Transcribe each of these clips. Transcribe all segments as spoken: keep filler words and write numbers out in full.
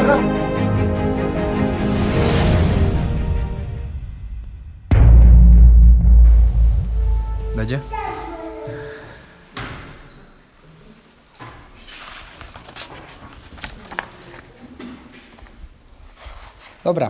Będzie? Dobra.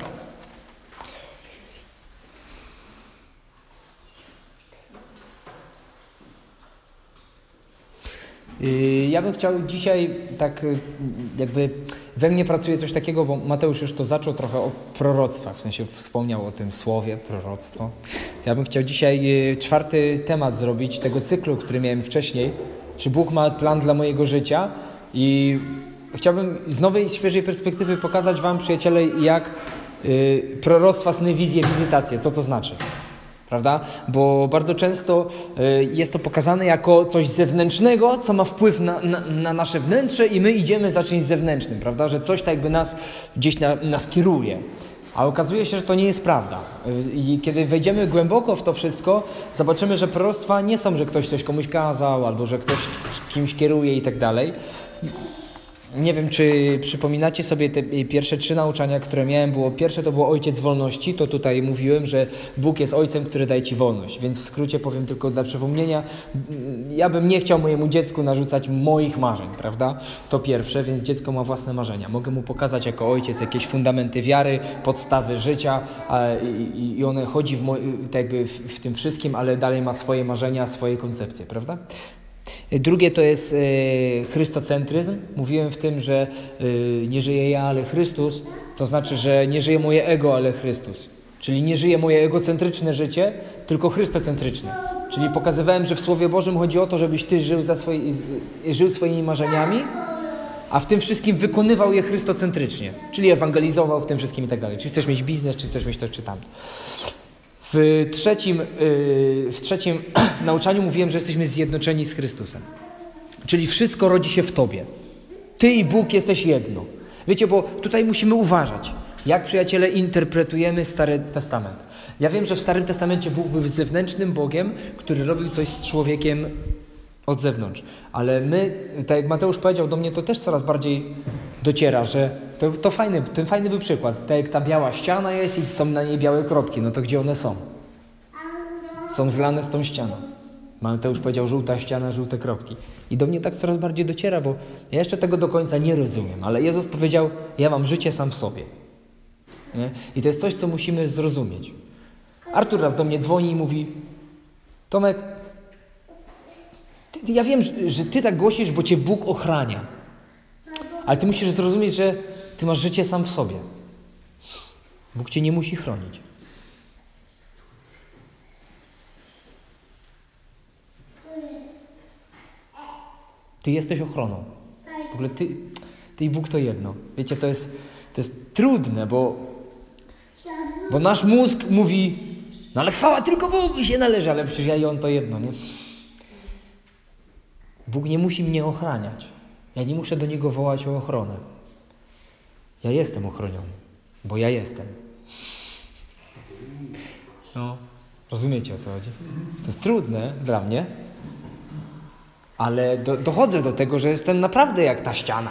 Ja bym chciał dzisiaj tak jakby we mnie pracuje coś takiego, bo Mateusz już to zaczął trochę o proroctwach, w sensie wspomniał o tym słowie, proroctwo. Ja bym chciał dzisiaj czwarty temat zrobić tego cyklu, który miałem wcześniej. Czy Bóg ma plan dla mojego życia? I chciałbym z nowej, świeżej perspektywy pokazać wam, przyjaciele, jak y, proroctwa, sny, wizje, wizytacje, co to znaczy. Prawda? Bo bardzo często y, jest to pokazane jako coś zewnętrznego, co ma wpływ na, na, na nasze wnętrze i my idziemy za czymś zewnętrznym, prawda? Że coś tak jakby nas gdzieś na, nas kieruje. A okazuje się, że to nie jest prawda. I kiedy wejdziemy głęboko w to wszystko, zobaczymy, że proroctwa nie są, że ktoś coś komuś kazał, albo że ktoś kimś kieruje i tak dalej. Nie wiem, czy przypominacie sobie te pierwsze trzy nauczania, które miałem. Było pierwsze, to było Ojciec wolności. To tutaj mówiłem, że Bóg jest Ojcem, który daje Ci wolność. Więc w skrócie powiem tylko dla przypomnienia. Ja bym nie chciał mojemu dziecku narzucać moich marzeń, prawda? To pierwsze, więc dziecko ma własne marzenia. Mogę mu pokazać jako ojciec jakieś fundamenty wiary, podstawy życia a, i, i one chodzi w, mo, tak jakby w, w tym wszystkim, ale dalej ma swoje marzenia, swoje koncepcje, prawda? Drugie to jest e, chrystocentryzm. Mówiłem w tym, że e, nie żyję ja, ale Chrystus. To znaczy, że nie żyje moje ego, ale Chrystus. Czyli nie żyje moje egocentryczne życie, tylko chrystocentryczne. Czyli pokazywałem, że w Słowie Bożym chodzi o to, żebyś ty żył, za swoje, żył swoimi marzeniami, a w tym wszystkim wykonywał je chrystocentrycznie. Czyli ewangelizował w tym wszystkim i tak dalej. Czy chcesz mieć biznes, czy chcesz mieć to, czy tamto. W trzecim, yy, w trzecim nauczaniu mówiłem, że jesteśmy zjednoczeni z Chrystusem. Czyli wszystko rodzi się w Tobie. Ty i Bóg jesteś jedno. Wiecie, bo tutaj musimy uważać, jak, przyjaciele, interpretujemy Stary Testament. Ja wiem, że w Starym Testamencie Bóg był zewnętrznym Bogiem, który robił coś z człowiekiem od zewnątrz. Ale my, tak jak Mateusz powiedział, do mnie to też coraz bardziej dociera, że to, to fajny, ten fajny był przykład. Tak jak ta biała ściana jest i są na niej białe kropki, no to gdzie one są? Są zlane z tą ścianą. Mateusz powiedział, żółta ściana, żółte kropki. I do mnie tak coraz bardziej dociera, bo ja jeszcze tego do końca nie rozumiem, ale Jezus powiedział, ja mam życie sam w sobie. Nie? I to jest coś, co musimy zrozumieć. Artur raz do mnie dzwoni i mówi, Tomek, ty, ja wiem, że, że ty tak głosisz, bo cię Bóg ochrania. Ale ty musisz zrozumieć, że ty masz życie sam w sobie. Bóg cię nie musi chronić. Ty jesteś ochroną. W ogóle ty, ty i Bóg to jedno. Wiecie, to jest, to jest trudne, bo, bo nasz mózg mówi, no ale chwała tylko Bogu się należy, ale przecież ja i On to jedno, nie? Bóg nie musi mnie ochraniać. Ja nie muszę do Niego wołać o ochronę. Ja jestem ochroniony, bo ja jestem. No, rozumiecie, o co chodzi? To jest trudne dla mnie, ale do, dochodzę do tego, że jestem naprawdę jak ta ściana.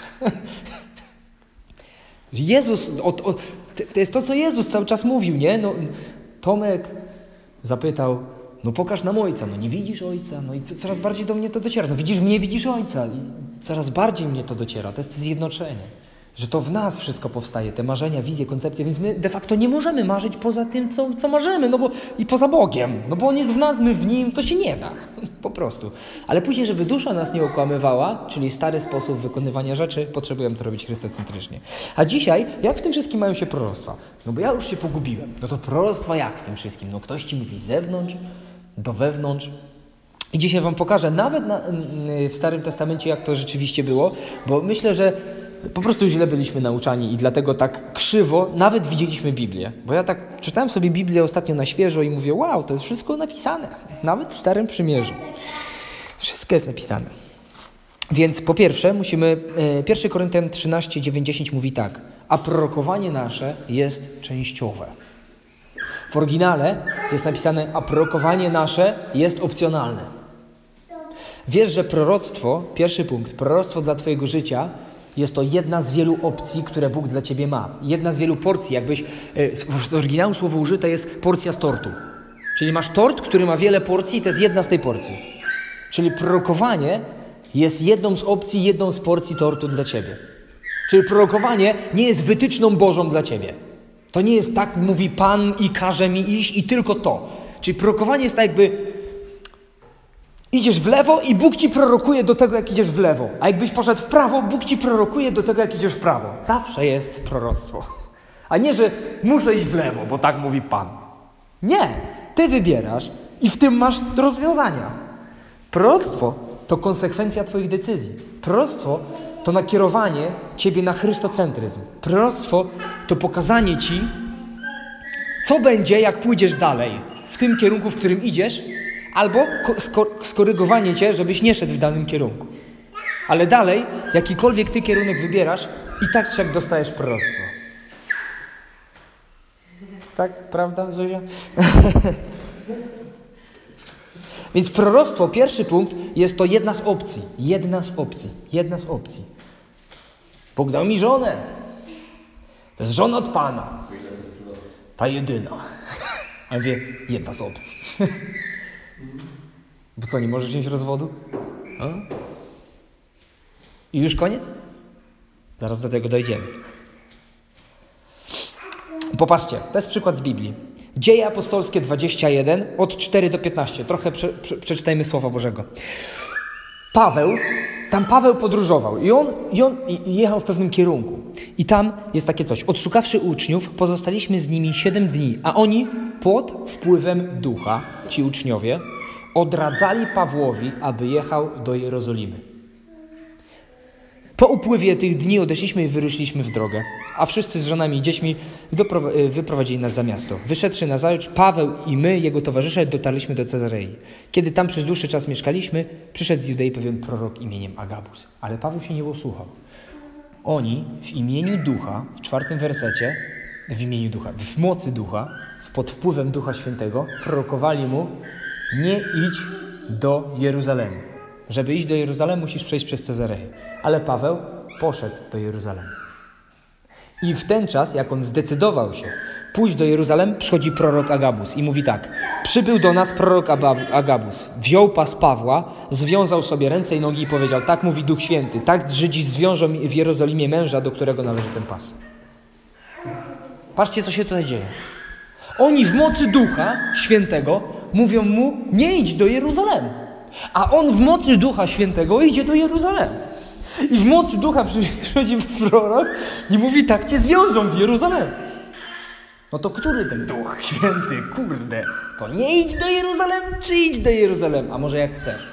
Jezus, o, o, to jest to, co Jezus cały czas mówił, nie? No, Tomek zapytał, no pokaż nam Ojca, no nie widzisz Ojca, no i co, coraz bardziej do mnie to dociera. No widzisz mnie, widzisz Ojca i coraz bardziej mnie to dociera. To jest zjednoczenie, że to w nas wszystko powstaje, te marzenia, wizje, koncepcje, więc my de facto nie możemy marzyć poza tym, co, co marzymy, no bo i poza Bogiem, no bo On jest w nas, my w Nim, to się nie da, po prostu. Ale później, żeby dusza nas nie okłamywała, czyli stary sposób wykonywania rzeczy, potrzebujemy to robić chrystocentrycznie. A dzisiaj, jak w tym wszystkim mają się proroctwa? No bo ja już się pogubiłem. No to proroctwa jak w tym wszystkim? No ktoś ci mówi z zewnątrz, do wewnątrz. I dzisiaj wam pokażę nawet na, w Starym Testamencie, jak to rzeczywiście było, bo myślę, że po prostu źle byliśmy nauczani i dlatego tak krzywo nawet widzieliśmy Biblię. Bo ja tak czytałem sobie Biblię ostatnio na świeżo i mówię, wow, to jest wszystko napisane. Nawet w Starym Przymierzu. Wszystko jest napisane. Więc po pierwsze musimy, pierwszy Koryntian trzynaście, dziewięć, dziesięć mówi tak, a prorokowanie nasze jest częściowe. W oryginale jest napisane, a prorokowanie nasze jest opcjonalne. Wiesz, że proroctwo, pierwszy punkt, proroctwo dla twojego życia jest to jedna z wielu opcji, które Bóg dla ciebie ma. Jedna z wielu porcji, jakbyś, z oryginału słowo użyte jest porcja z tortu. Czyli masz tort, który ma wiele porcji i to jest jedna z tej porcji. Czyli prorokowanie jest jedną z opcji, jedną z porcji tortu dla ciebie. Czyli prorokowanie nie jest wytyczną Bożą dla ciebie. To nie jest tak, mówi Pan i każe mi iść i tylko to. Czyli prorokowanie jest tak jakby idziesz w lewo i Bóg ci prorokuje do tego, jak idziesz w lewo. A jakbyś poszedł w prawo, Bóg ci prorokuje do tego, jak idziesz w prawo. Zawsze jest proroctwo. A nie, że muszę iść w lewo, bo tak mówi Pan. Nie. Ty wybierasz i w tym masz rozwiązania. Proroctwo to konsekwencja twoich decyzji. Proroctwo to nakierowanie ciebie na chrystocentryzm. Proroctwo to pokazanie ci, co będzie, jak pójdziesz dalej. W tym kierunku, w którym idziesz, albo skorygowanie cię, żebyś nie szedł w danym kierunku. Ale dalej, jakikolwiek ty kierunek wybierasz, i tak czy jak dostajesz proroctwo. Tak? Prawda, Zuzia? Więc proroctwo, pierwszy punkt, jest to jedna z opcji. Jedna z opcji. Jedna z opcji. Bóg dał mi żonę. To jest żona od Pana. Ta jedyna. A wie, jedna z opcji. Bo co, nie możesz wziąć rozwodu? A? I już koniec? Zaraz do tego dojdziemy. Popatrzcie, to jest przykład z Biblii. Dzieje apostolskie dwadzieścia jeden, od cztery do piętnastu. Trochę prze, prze, przeczytajmy Słowa Bożego. Paweł, tam Paweł podróżował i on, i on i jechał w pewnym kierunku. I tam jest takie coś. Odszukawszy uczniów, pozostaliśmy z nimi siedem dni, a oni pod wpływem ducha, ci uczniowie, odradzali Pawłowi, aby jechał do Jerozolimy. Po upływie tych dni odeszliśmy i wyruszyliśmy w drogę, a wszyscy z żonami i dziećmi wyprowadzili nas za miasto. Wyszedłszy nazajutrz, Paweł i my, jego towarzysze, dotarliśmy do Cezarei. Kiedy tam przez dłuższy czas mieszkaliśmy, przyszedł z Judei pewien prorok imieniem Agabus. Ale Paweł się nie usłuchał. Oni w imieniu ducha, w czwartym wersecie, w imieniu ducha, w mocy ducha, pod wpływem Ducha Świętego, prorokowali mu: nie idź do Jeruzalemu. Żeby iść do Jeruzalemu, musisz przejść przez Cezareję. Ale Paweł poszedł do Jeruzalemu. I w ten czas, jak on zdecydował się pójść do Jeruzalem, przychodzi prorok Agabus i mówi tak: przybył do nas prorok Agabus, wziął pas Pawła, związał sobie ręce i nogi i powiedział: tak mówi Duch Święty, tak Żydzi zwiążą w Jerozolimie męża, do którego należy ten pas. Patrzcie, co się tutaj dzieje. Oni w mocy Ducha Świętego mówią mu: nie idź do Jeruzalemu. A on w mocy Ducha Świętego idzie do Jeruzalemu. I w mocy Ducha przychodzi prorok i mówi: tak cię zwiążą w Jeruzalem. No to który ten Duch Święty? Kurde, to nie idź do Jeruzalem, czy idź do Jeruzalem? A może jak chcesz?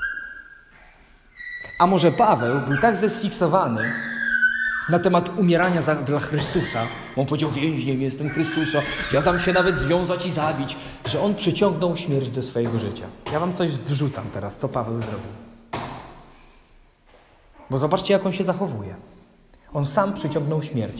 A może Paweł był tak zesfiksowany na temat umierania za, dla Chrystusa, bo on powiedział: więźniem jestem Chrystusa, ja tam się nawet związać i zabić, że on przyciągnął śmierć do swojego życia. Ja wam coś wrzucam teraz, co Paweł zrobił. Bo zobaczcie, jak on się zachowuje. On sam przyciągnął śmierć.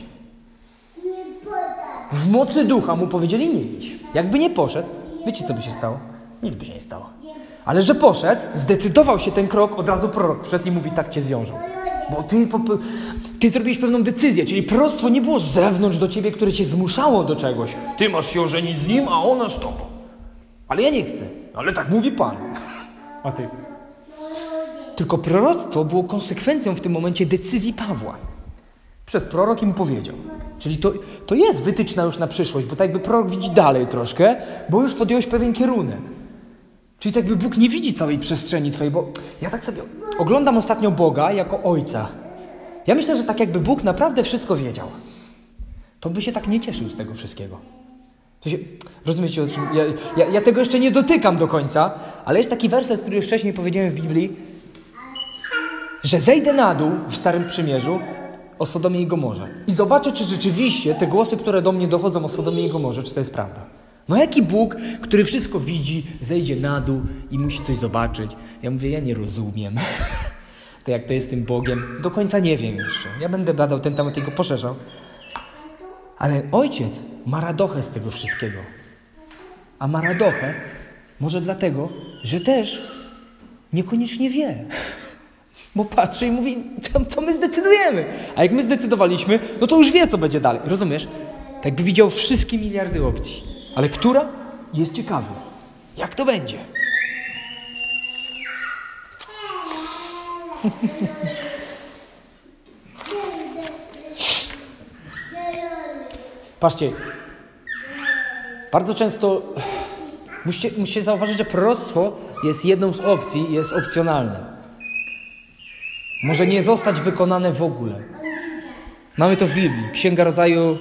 W mocy ducha mu powiedzieli: nie idź. Jakby nie poszedł, wiecie, co by się stało? Nic by się nie stało. Ale że poszedł, zdecydował się ten krok, od razu prorok przyszedł i mówi: tak cię zwiążą. Bo ty, ty zrobiłeś pewną decyzję, czyli proroctwo nie było z zewnątrz do ciebie, które cię zmuszało do czegoś. Ty masz się ożenić z nim, a ona z tobą. Ale ja nie chcę. Ale tak mówi Pan. A ty? Tylko proroctwo było konsekwencją w tym momencie decyzji Pawła. Przed prorok im powiedział. Czyli to, to jest wytyczna już na przyszłość, bo tak jakby prorok widzi dalej troszkę, bo już podjąłeś pewien kierunek. Czyli tak jakby Bóg nie widzi całej przestrzeni twojej, bo ja tak sobie oglądam ostatnio Boga jako Ojca. Ja myślę, że tak jakby Bóg naprawdę wszystko wiedział, to by się tak nie cieszył z tego wszystkiego. To się, rozumiecie, o czym? Ja, ja, ja tego jeszcze nie dotykam do końca, ale jest taki werset, który już wcześniej powiedziałem w Biblii, że zejdę na dół w Starym Przymierzu o Sodomie i Gomorze i zobaczę, czy rzeczywiście te głosy, które do mnie dochodzą o Sodomie i Gomorze, czy to jest prawda. No jaki Bóg, który wszystko widzi, zejdzie na dół i musi coś zobaczyć? Ja mówię: ja nie rozumiem. To jak to jest z tym Bogiem? Do końca nie wiem jeszcze. Ja będę badał ten temat i go poszerzał. Ale Ojciec ma radochę z tego wszystkiego. A ma radochę może dlatego, że też niekoniecznie wie. Bo patrzy i mówi, co, co my zdecydujemy. A jak my zdecydowaliśmy, no to już wie, co będzie dalej. Rozumiesz? Tak jakby widział wszystkie miliardy opcji. Ale która? Jest ciekawy. Jak to będzie? Patrzcie, bardzo często musicie, musicie zauważyć, że proroctwo jest jedną z opcji, jest opcjonalne. Może nie zostać wykonane w ogóle. Mamy to w Biblii. Księga Rodzaju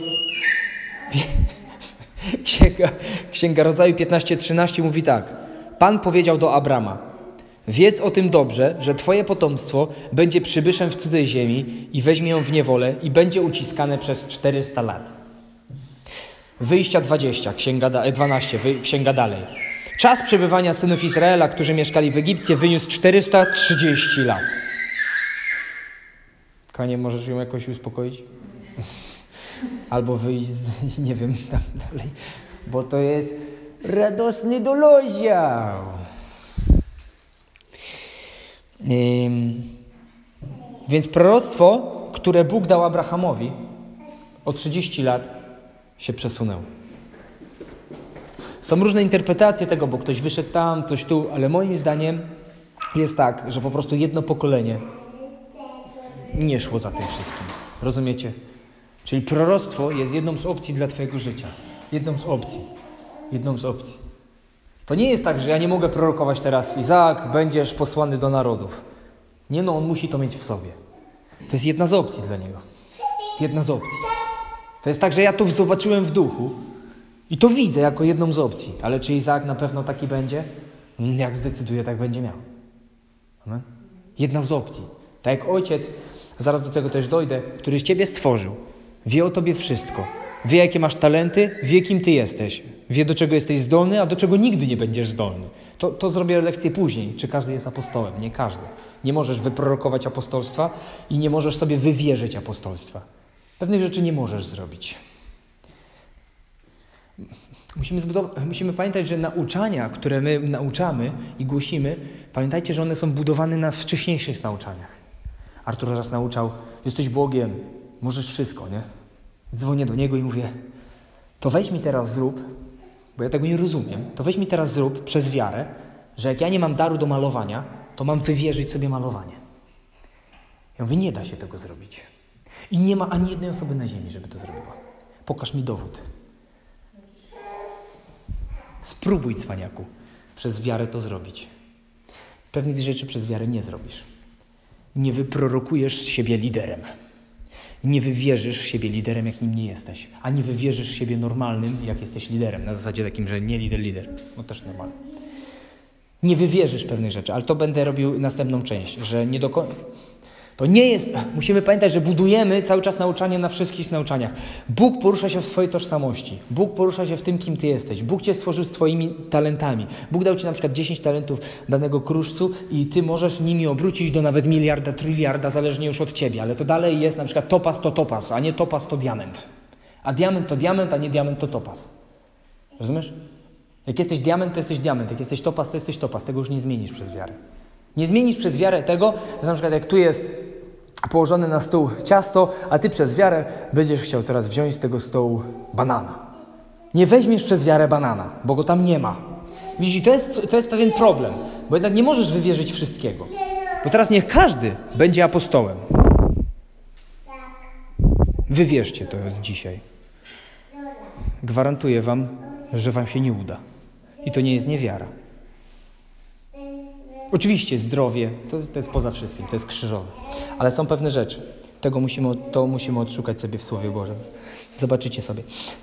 Księga, Księga Rodzaju piętnaście trzynaście mówi tak. Pan powiedział do Abrama: wiedz o tym dobrze, że twoje potomstwo będzie przybyszem w cudzej ziemi i weźmie ją w niewolę i będzie uciskane przez czterysta lat. Wyjścia dwadzieścia, księga da, dwanaście, wy, księga dalej. Czas przebywania synów Izraela, którzy mieszkali w Egipcie, wyniósł czterysta trzydzieści lat. Kanie, możesz ją jakoś uspokoić? Albo wyjść, z, nie wiem, tam dalej. Bo to jest radosny doloział. Ym, więc proroctwo, które Bóg dał Abrahamowi o trzydzieści lat się przesunęło. Są różne interpretacje tego, bo ktoś wyszedł tam, coś tu, ale moim zdaniem jest tak, że po prostu jedno pokolenie nie szło za tym wszystkim. Rozumiecie? Czyli proroctwo jest jedną z opcji dla twojego życia. Jedną z opcji. Jedną z opcji. To nie jest tak, że ja nie mogę prorokować teraz: Izaak, będziesz posłany do narodów. Nie, no, on musi to mieć w sobie. To jest jedna z opcji dla niego. Jedna z opcji. To jest tak, że ja to zobaczyłem w duchu i to widzę jako jedną z opcji. Ale czy Izaak na pewno taki będzie? Jak zdecyduje, tak będzie miał. Amen? Jedna z opcji. Tak jak ojciec, zaraz do tego też dojdę, który ciebie stworzył, wie o tobie wszystko. Wie, jakie masz talenty, wie, kim ty jesteś. Wie, do czego jesteś zdolny, a do czego nigdy nie będziesz zdolny. To, to zrobię lekcję później, czy każdy jest apostołem. Nie każdy. Nie możesz wyprorokować apostolstwa i nie możesz sobie wywierzyć apostolstwa. Pewnych rzeczy nie możesz zrobić. Musimy, zbudow- musimy pamiętać, że nauczania, które my nauczamy i głosimy, pamiętajcie, że one są budowane na wcześniejszych nauczaniach. Artur raz nauczał: jesteś Bogiem, możesz wszystko, nie? Dzwonię do niego i mówię: to weź mi teraz zrób, bo ja tego nie rozumiem, to weź mi teraz zrób przez wiarę, że jak ja nie mam daru do malowania, to mam wywierzyć sobie malowanie. Ja mówię: nie da się tego zrobić. I nie ma ani jednej osoby na ziemi, żeby to zrobiła. Pokaż mi dowód. Spróbuj, cwaniaku, przez wiarę to zrobić. Pewnych rzeczy przez wiarę nie zrobisz. Nie wyprorokujesz z siebie liderem. Nie wywierzysz siebie liderem, jak nim nie jesteś. A nie wywierzysz siebie normalnym, jak jesteś liderem. Na zasadzie takim, że nie lider, lider. No też normalny. Nie wywierzysz pewnych rzeczy, ale to będę robił następną część, że nie do końca... To nie jest... Musimy pamiętać, że budujemy cały czas nauczanie na wszystkich nauczaniach. Bóg porusza się w swojej tożsamości. Bóg porusza się w tym, kim ty jesteś. Bóg cię stworzył z twoimi talentami. Bóg dał ci na przykład dziesięć talentów danego kruszcu i ty możesz nimi obrócić do nawet miliarda, tryliarda, zależnie już od ciebie. Ale to dalej jest na przykład topaz to topaz, a nie topaz to diament. A diament to diament, a nie diament to topaz. Rozumiesz? Jak jesteś diament, to jesteś diament. Jak jesteś topaz, to jesteś topaz. Tego już nie zmienisz przez wiarę. Nie zmienisz przez wiarę tego, że na przykład jak tu jest położone na stół ciasto, a ty przez wiarę będziesz chciał teraz wziąć z tego stołu banana. Nie weźmiesz przez wiarę banana, bo go tam nie ma. Widzisz, to jest, to jest pewien problem, bo jednak nie możesz wywierzyć wszystkiego. Bo teraz niech każdy będzie apostołem. Wywierzcie to dzisiaj. Gwarantuję wam, że wam się nie uda. I to nie jest niewiara. Oczywiście zdrowie, to, to jest poza wszystkim, to jest krzyżowe. Ale są pewne rzeczy. Tego musimy, to musimy odszukać sobie w Słowie Bożym. Zobaczycie sobie.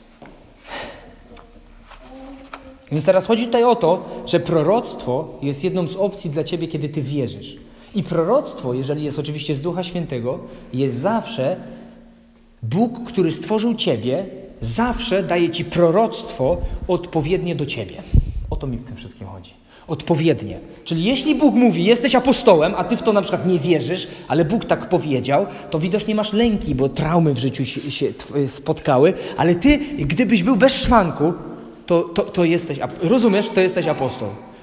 Więc teraz chodzi tutaj o to, że proroctwo jest jedną z opcji dla ciebie, kiedy ty wierzysz. I proroctwo, jeżeli jest oczywiście z Ducha Świętego, jest zawsze Bóg, który stworzył ciebie, zawsze daje ci proroctwo odpowiednie do ciebie. O to mi w tym wszystkim chodzi. Odpowiednie. Czyli jeśli Bóg mówi, jesteś apostołem, a ty w to na przykład nie wierzysz, ale Bóg tak powiedział, to widocznie masz lęki, bo traumy w życiu się, się spotkały, ale ty, gdybyś był bez szwanku, to, to, to jesteś, rozumiesz, to jesteś apostoł.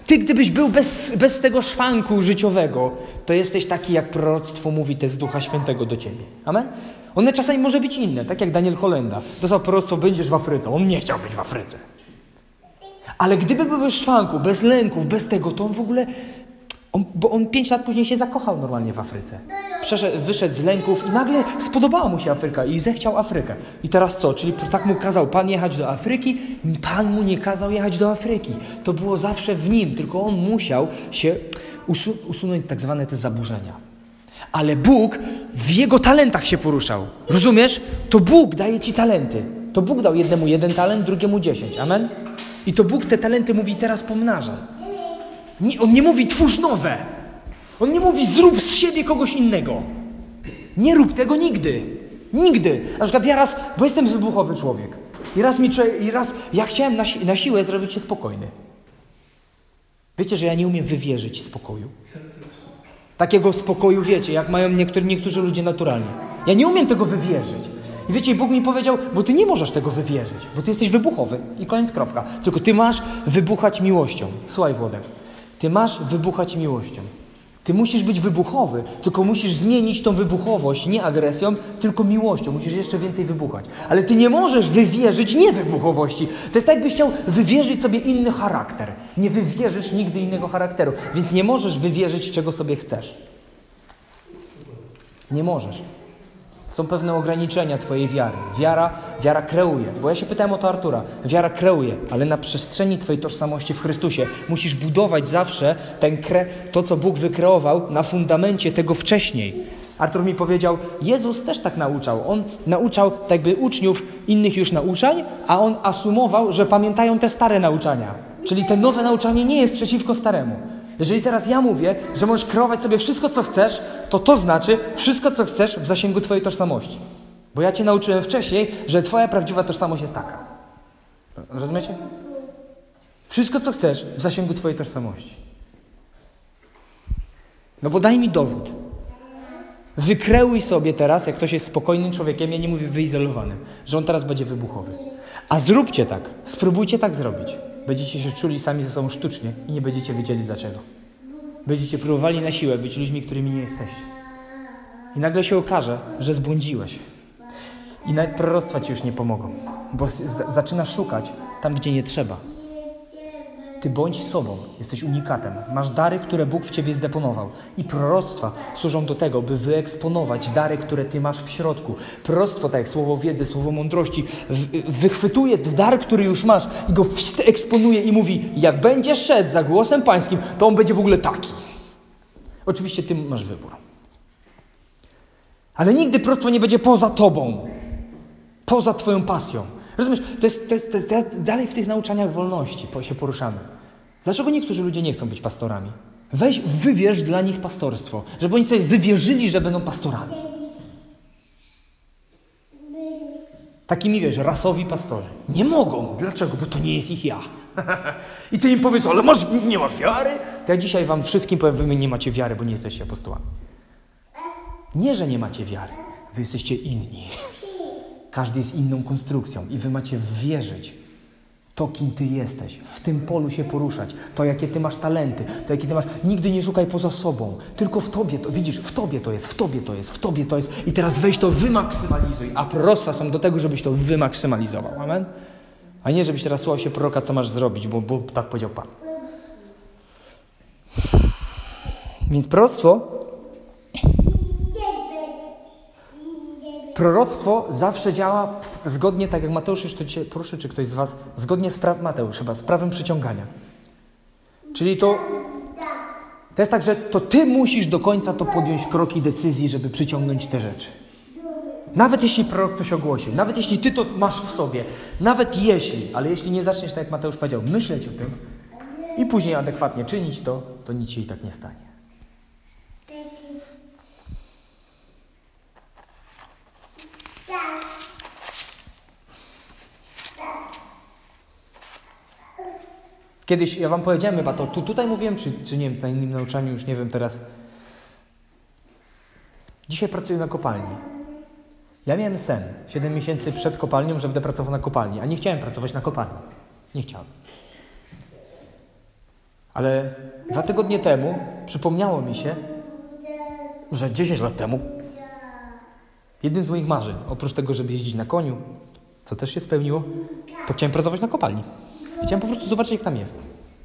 Ty, gdybyś był bez, bez tego szwanku życiowego, to jesteś taki, jak proroctwo mówi, te z Ducha Świętego do ciebie. Amen? One czasami może być inne, tak jak Daniel Kolenda. Dostał proroctwo, będziesz w Afryce. On nie chciał być w Afryce. Ale gdyby był bez szwanku, bez lęków, bez tego, to on w ogóle... On, bo on pięć lat później się zakochał normalnie w Afryce. Przeszedł, wyszedł z lęków i nagle spodobała mu się Afryka i zechciał Afrykę. I teraz co? Czyli tak mu kazał Pan jechać do Afryki, Pan mu nie kazał jechać do Afryki. To było zawsze w nim, tylko on musiał się usu- usunąć tak zwane te zaburzenia. Ale Bóg w jego talentach się poruszał. Rozumiesz? To Bóg daje ci talenty. To Bóg dał jednemu jeden talent, drugiemu dziesięć. Amen? I to Bóg te talenty mówi teraz pomnażaj. Nie, on nie mówi twórz nowe. On nie mówi zrób z siebie kogoś innego. Nie rób tego nigdy. Nigdy. Na przykład ja raz, bo jestem wybuchowy człowiek. I raz mi i raz ja chciałem na, si- na siłę zrobić się spokojny. Wiecie, że ja nie umiem wywierzyć spokoju. Takiego spokoju, wiecie, jak mają niektórzy, niektórzy ludzie naturalnie. Ja nie umiem tego wywierzyć. I wiecie, Bóg mi powiedział, bo ty nie możesz tego wywierzyć, bo ty jesteś wybuchowy. I koniec, kropka. Tylko ty masz wybuchać miłością. Słuchaj, Włodek. Ty masz wybuchać miłością. Ty musisz być wybuchowy, tylko musisz zmienić tą wybuchowość nie agresją, tylko miłością. Musisz jeszcze więcej wybuchać. Ale ty nie możesz wywierzyć niewybuchowości. To jest tak, jakbyś chciał wywierzyć sobie inny charakter. Nie wywierzysz nigdy innego charakteru, więc nie możesz wywierzyć, czego sobie chcesz. Nie możesz. Są pewne ograniczenia twojej wiary. Wiara, wiara kreuje. Bo ja się pytałem o to Artura. Wiara kreuje, ale na przestrzeni twojej tożsamości w Chrystusie musisz budować zawsze ten kre, to, co Bóg wykreował na fundamencie tego wcześniej. Artur mi powiedział, Jezus też tak nauczał. On nauczał tak jakby uczniów innych już nauczań, a on asumował, że pamiętają te stare nauczania. Czyli te nowe nauczanie nie jest przeciwko staremu. Jeżeli teraz ja mówię, że możesz kreować sobie wszystko, co chcesz, to to znaczy wszystko, co chcesz w zasięgu twojej tożsamości. Bo ja cię nauczyłem wcześniej, że twoja prawdziwa tożsamość jest taka. Rozumiecie? Wszystko, co chcesz w zasięgu twojej tożsamości. No bo daj mi dowód. Wykreuj sobie teraz, jak ktoś jest spokojnym człowiekiem, ja nie mówię wyizolowanym, że on teraz będzie wybuchowy. A zróbcie tak. Spróbujcie tak zrobić. Będziecie się czuli sami ze sobą sztucznie i nie będziecie wiedzieli dlaczego. Będziecie próbowali na siłę być ludźmi, którymi nie jesteście. I nagle się okaże, że zbłądziłeś. I nawet proroctwa ci już nie pomogą, bo z- zaczynasz szukać tam, gdzie nie trzeba. Ty bądź sobą, jesteś unikatem. Masz dary, które Bóg w ciebie zdeponował. I proroctwa służą do tego, by wyeksponować dary, które ty masz w środku. Proroctwo, tak jak słowo wiedzy, słowo mądrości, w- wychwytuje dar, który już masz i go eksponuje i mówi, jak będziesz szedł za głosem pańskim, to on będzie w ogóle taki. Oczywiście ty masz wybór. Ale nigdy proroctwo nie będzie poza tobą. Poza twoją pasją. Rozumiesz? To jest, to jest, to jest dalej w tych nauczaniach wolności się poruszamy. Dlaczego niektórzy ludzie nie chcą być pastorami? Weź, wywierz dla nich pastorstwo. Żeby oni sobie wywierzyli, że będą pastorami. Takimi, wiesz, rasowi pastorzy. Nie mogą. Dlaczego? Bo to nie jest ich ja. I ty im powiesz, ale masz, nie masz wiary? To ja dzisiaj wam wszystkim powiem, wy nie macie wiary, bo nie jesteście apostołami. Nie, że nie macie wiary. Wy jesteście inni. Każdy jest inną konstrukcją i wy macie wierzyć to, kim ty jesteś, w tym polu się poruszać, to, jakie ty masz talenty, to, jakie ty masz... Nigdy nie szukaj poza sobą, tylko w tobie to, widzisz, w tobie to jest, w tobie to jest, w tobie to jest i teraz weź to, wymaksymalizuj, a proroctwa są do tego, żebyś to wymaksymalizował, amen? A nie, żebyś teraz słuchał się proroka, co masz zrobić, bo, bo tak powiedział Pan. Więc proroctwo Proroctwo zawsze działa w, zgodnie, tak jak Mateusz już to dzisiaj proszę, czy ktoś z was, zgodnie z pra- Mateusz chyba, z prawem przyciągania. Czyli to, to jest tak, że to ty musisz do końca to podjąć kroki decyzji, żeby przyciągnąć te rzeczy. Nawet jeśli prorok coś ogłosił, nawet jeśli ty to masz w sobie, nawet jeśli, ale jeśli nie zaczniesz, tak jak Mateusz powiedział, myśleć o tym i później adekwatnie czynić to, to nic się i tak nie stanie. Kiedyś, ja wam powiedziałem chyba to, tu, tutaj mówiłem, czy, czy nie wiem, na innym nauczaniu, już nie wiem teraz. Dzisiaj pracuję na kopalni. Ja miałem sen, siedem miesięcy przed kopalnią, że będę pracował na kopalni, a nie chciałem pracować na kopalni. Nie chciałem. Ale dwa tygodnie temu przypomniało mi się, że dziesięć lat temu jednym z moich marzeń, oprócz tego, żeby jeździć na koniu, co też się spełniło, to chciałem pracować na kopalni. Chciałem po prostu zobaczyć, jak tam jest.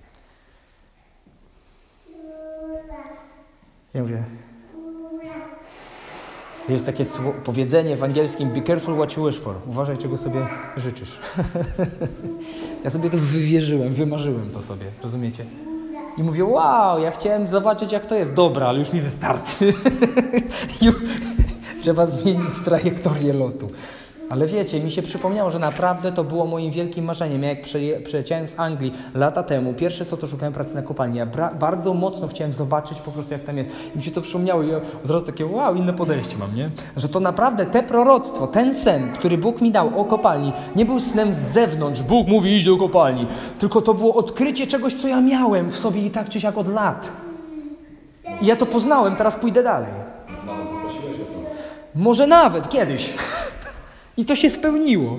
Ja mówię, jest takie powiedzenie w angielskim be careful what you wish for. Uważaj, czego sobie życzysz. Ja sobie to wywierzyłem, wymarzyłem to sobie, rozumiecie? I mówię, wow, ja chciałem zobaczyć, jak to jest. Dobra, ale już mi wystarczy. Trzeba zmienić trajektorię lotu. Ale wiecie, mi się przypomniało, że naprawdę to było moim wielkim marzeniem. Ja jak przyleciałem z Anglii lata temu, pierwsze co to szukałem pracy na kopalni. Ja bardzo mocno chciałem zobaczyć po prostu, jak tam jest. I mi się to przypomniało i ja od razu takie, wow, inne podejście mam, nie? Że to naprawdę te proroctwo, ten sen, który Bóg mi dał o kopalni, nie był snem z zewnątrz. Bóg mówi, idź do kopalni. Tylko to było odkrycie czegoś, co ja miałem w sobie i tak czy siak od lat. I ja to poznałem, teraz pójdę dalej. Może nawet kiedyś. I to się spełniło.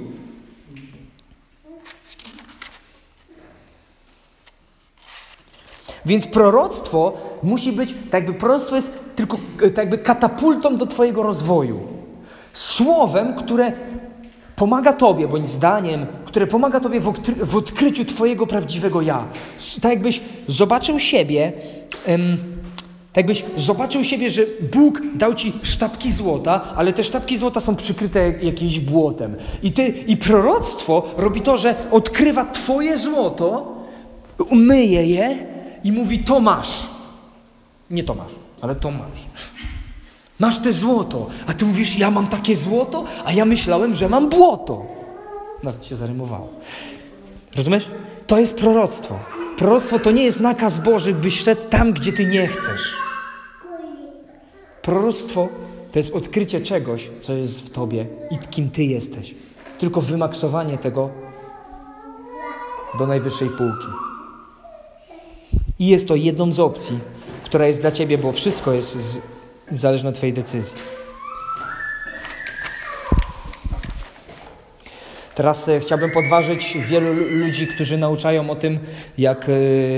Więc proroctwo musi być, tak jakby proroctwo jest tylko tak jakby katapultą do twojego rozwoju. Słowem, które pomaga tobie, bądź zdaniem, które pomaga tobie w, odkry- w odkryciu twojego prawdziwego ja. Tak jakbyś zobaczył siebie... Em, Tak jakbyś zobaczył siebie, że Bóg dał ci sztabki złota, ale te sztabki złota są przykryte jakimś błotem. I, ty, i proroctwo robi to, że odkrywa twoje złoto, umyje je i mówi, to masz. Nie to masz, ale to masz. Masz te złoto, a ty mówisz, ja mam takie złoto, a ja myślałem, że mam błoto. Nawet się zarymowało. Rozumiesz? To jest proroctwo. Proroctwo to nie jest nakaz Boży, byś szedł tam, gdzie ty nie chcesz. Proroctwo to jest odkrycie czegoś, co jest w tobie i kim ty jesteś. Tylko wymaksowanie tego do najwyższej półki. I jest to jedną z opcji, która jest dla ciebie, bo wszystko jest z, zależne od twojej decyzji. Teraz e, chciałbym podważyć wielu ludzi, którzy nauczają o tym, jak, e,